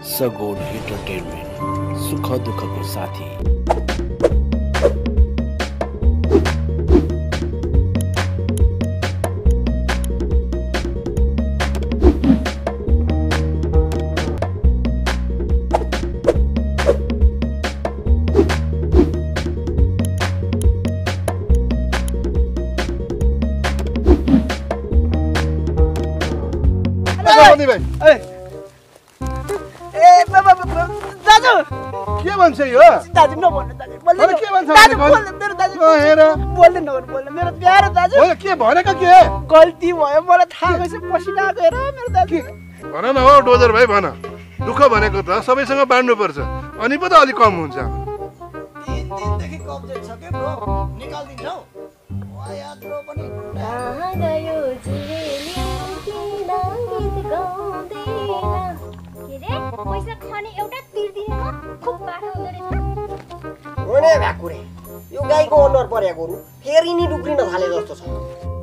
सगोन entertainment सुख दुख को साथी। दाजु के भन्छ यो दाजु नभन्नु दाजु बोल्नु के भन्छ दाजु बोल्नु मेरो दाजु हेर बोल्नु नभन्नु बोल्नु मेरो प्यारो दाजु हो के भनेको के गल्ती भयो मलाई थाहा भएछ पसिना गएर मेरो दाजु भन न हो डोजर भाइ भन दुःख भनेको त सबैसँग बाँड्नु पर्छ अनि पो त अलि कम हुन्छ 3 दिनदेखि कब्जे छ के ब्रो निकाल्दिन्छौ वाया ब्रो पनि कहाँ गयो जुरेली किन गीत गाउँदैन के रे पैसा खाने एउटा तिर्दिनमा खुब बाठो हुँदो रहेछ ओने भ्याकुरे यो गाईको अनुहार पर्या गोरु फेरि नि डुक्रिन थाले जस्तो छ